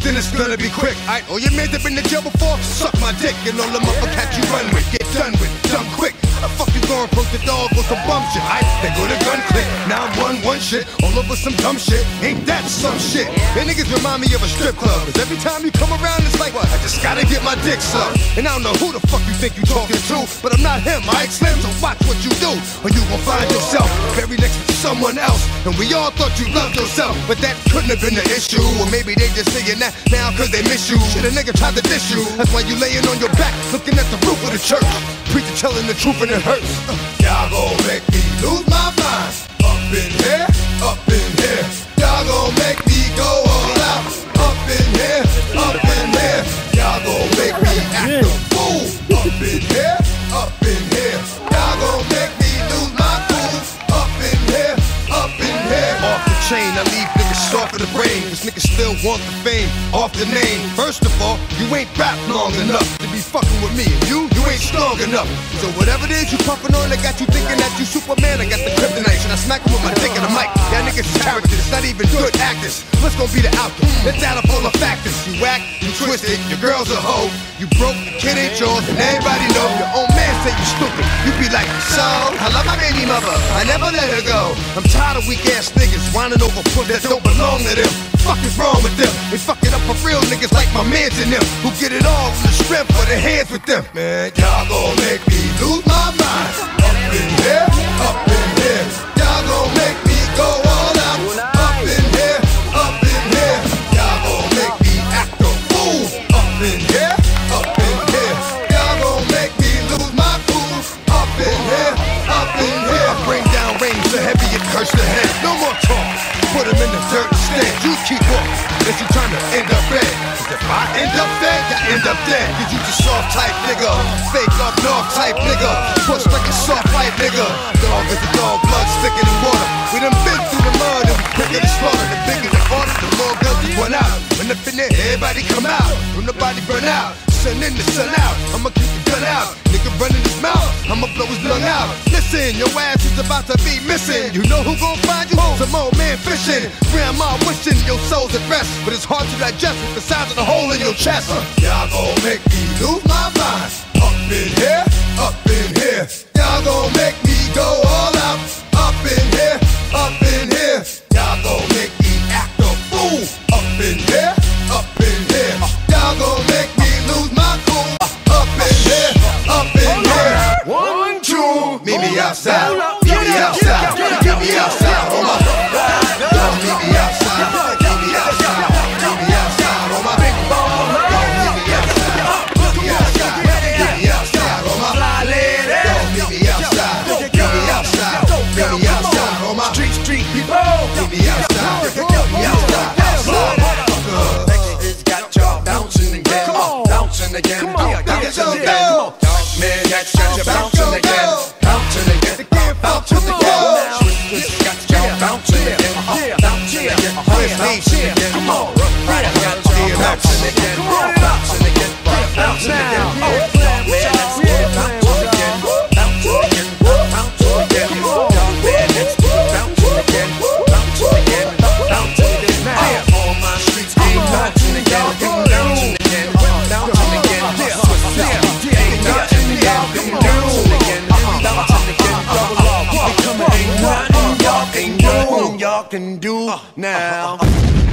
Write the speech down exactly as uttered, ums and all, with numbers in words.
then it's gonna be quick. Aight, all your mans have been to jail before, suck my dick. And all the motherfuckers you run with, get done with, done quick. How the fuck you gonna approach the dog with some bum shit? Aight, they go to gun click, now I'm one one shit, all over some dumb shit. Ain't that some shit? They niggas remind me of a strip club, cause every time you come around it's like, what? I just gotta get my dick sucked. And I don't know who the fuck you think you talking to, but I'm not him, I ain't Slim, so watch what you do, or you gon' find yourself very next to someone else. And we all thought you loved yourself, but that couldn't have been the issue. Or maybe they just saying that now cause they miss you. Shit, a nigga tried to diss you, that's why you laying on your back, looking at the roof of the church. Preacher telling the truth and it hurts. uh, Y'all gon' make me lose my mind. Up in here, up in here. Y'all gon' make me go all out. Up in here, up in here. Y'all gon' make me act a fool. Up in here, up in here. Y'all gon' make me lose my cool. Up in here, up in here. Off the chain, I leave niggas soft in the brain. Cause niggas still want the fame, off the name. First of all, you ain't rap long enough to be fucking with me. And you, you ain't strong enough. So whatever it is you puffin' on, I got you thinking that you Superman. I got the kryptonite, and I smack him with my dick in the mic. Y'all niggas is characters, not even good actors. What's gonna be the outcome? It's out of all the factors. You whack, you twisted, your girl's a hoe. You broke, the kid ain't yours, and everybody know. Your own man say you stupid. You be like, so, I love my baby mother, I never let her go. I'm tired of weak ass niggas whining over foot that don't belong to them. Fuck is wrong with them? They fuck it up for real niggas like my mans and them, who get it all from the strength of their hands with them. Man, y'all gon' make me lose my mind. Up in here, up in here. Y'all gon' make me go all out. Up in here, up in here. Y'all gon' make me act a fool. Up in here, up in here. Y'all gon' make me lose my cool. Up in here, up in here. I bring down rain so heavy it hurts the head. No more talk. Put him in the dirt instead. You keep walking, unless you tryna end up red. Cause if I end up dead, I end up dead. Cause you just soft type nigga, fake up north type nigga, push like a soft white nigga. Dog is a dog, blood thicker than water. We done been through the mud and we quicker to slaughter. The bigger the order, the more guns we run out. When up in there, everybody come out. When the body burn out, sun in the sun out. I'ma keep the gun out. Nigga running his mouth, I'ma blow his lung out. Listen, your ass is about to be missing. You know who gon' find you? Some old man fishing. Grandma wishing your soul's at rest, but it's hard to digest with the size of the hole in your chest. uh, Y'all gon' make me lose my mind. Up in here, up in here. Y'all gon' make me go all out. Up in here, up in here. Y'all gon' make me act a fool. Up in here, up in here. Y'all gon' make me lose my cool. Up in here, up in here. One, two, meet me outside. Meet me outside. Meet me outside. Oh my. Don't meet me outside. Meet me outside. Meet me outside. Oh my big ball. Don't meet me outside. Meet me outside. Meet me outside. Oh my fly lady. Don't meet me outside. Meet me outside. Meet me outside. Oh my street street people. Meet me outside. Meet me outside. Outside. It's got y'all bouncing again. Bouncing again. Bouncing again. Man, that's got you bouncing again. Bouncing again. Bouncing again. It's got y'all bouncing again. Bouncing again. Bouncing again. Come on. Right, I got you bouncing again. Bouncing again. Bouncing again. Man, that's it. Bouncing again. Bouncing again. Bouncing again. Man, that's bouncing again. Bouncing again. Bouncing again. Now, all my streets ain't bouncing again. Bouncing again. Bouncing again. Ain't nothing y'all can do. Bouncing again. Double up. Ain't nothing y'all can do now.